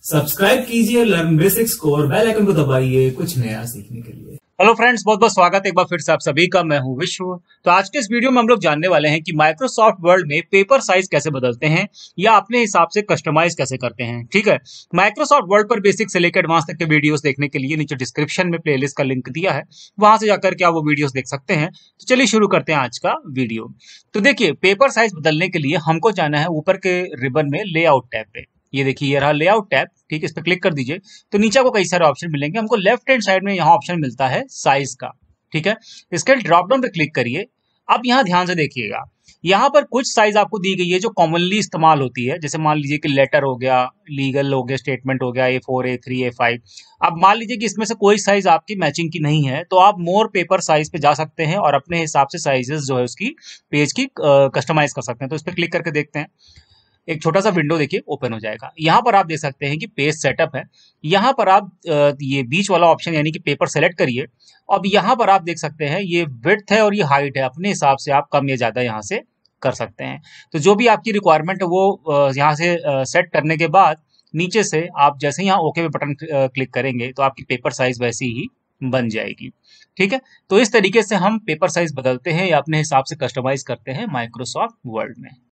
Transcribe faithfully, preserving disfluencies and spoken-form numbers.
Subscribe कीजिए learn basics को और बेल आइकन को दबाइए कुछ नया सीखने के लिए। हेलो फ्रेंड्स, बहुत बहुत स्वागत है एक बार फिर से आप सभी का। मैं हूं विश्व। तो आज के इस वीडियो में हम लोग जानने वाले हैं कि माइक्रोसॉफ्ट वर्ड में पेपर साइज कैसे बदलते हैं या अपने हिसाब से कस्टमाइज कैसे करते हैं। ठीक है, माइक्रोसॉफ्ट वर्ड पर बेसिक से लेकर एडवांस तक के वीडियोस देखने के लिए नीचे डिस्क्रिप्शन में प्लेलिस्ट का लिंक दिया है, वहां से जाकर के आप वो वीडियोस देख सकते हैं। तो चलिए शुरू करते हैं आज का वीडियो। तो देखिए, पेपर साइज बदलने के लिए हमको जाना है ऊपर के रिबन में लेआउट टैब पे। ये देखिए, ये रहा लेआउट टैब। ठीक है, इस पर क्लिक कर दीजिए तो नीचे आपको कई सारे ऑप्शन मिलेंगे। हमको लेफ्ट हैंड साइड में यहाँ ऑप्शन मिलता है साइज का। ठीक है, इसके ड्रॉप डाउन पे क्लिक करिए। अब यहाँ ध्यान से देखिएगा, यहाँ पर कुछ साइज आपको दी गई है जो कॉमनली इस्तेमाल होती है। जैसे मान लीजिए कि लेटर हो गया, लीगल हो गया, स्टेटमेंट हो गया, A four A three A five. अब मान लीजिए कि इसमें से कोई साइज आपकी मैचिंग की नहीं है, तो आप मोर पेपर साइज पे जा सकते हैं और अपने हिसाब से साइजेस जो है उसकी पेज की कस्टमाइज कर सकते हैं। तो इस पर क्लिक करके देखते हैं, एक छोटा सा विंडो देखिए ओपन हो जाएगा। यहाँ पर आप देख सकते हैं कि पेज सेटअप है। यहाँ पर आप ये बीच वाला ऑप्शन यानी कि पेपर सेलेक्ट करिए। अब यहाँ पर आप देख सकते हैं ये विड्थ है और ये हाइट है। अपने हिसाब से आप कम या ज्यादा यहाँ से कर सकते हैं। तो जो भी आपकी रिक्वायरमेंट है वो यहाँ से सेट करने के बाद नीचे से आप जैसे ही यहाँ ओके पे बटन क्लिक करेंगे तो आपकी पेपर साइज वैसी ही बन जाएगी। ठीक है, तो इस तरीके से हम पेपर साइज बदलते हैं या अपने हिसाब से कस्टमाइज करते हैं माइक्रोसॉफ्ट वर्ड में।